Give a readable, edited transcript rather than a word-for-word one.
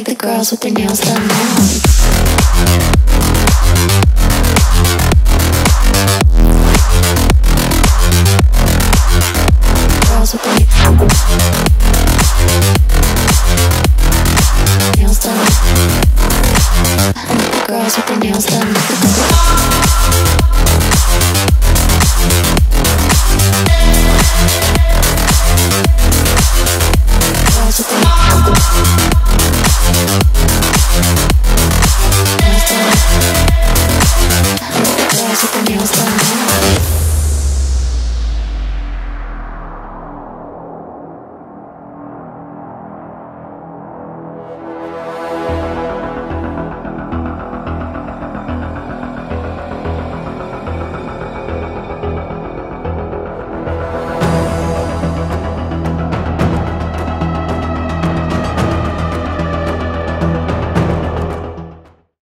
like the girls with their nails done now. Girls with their nails done. Girls with their nails done. Girls with their nails done.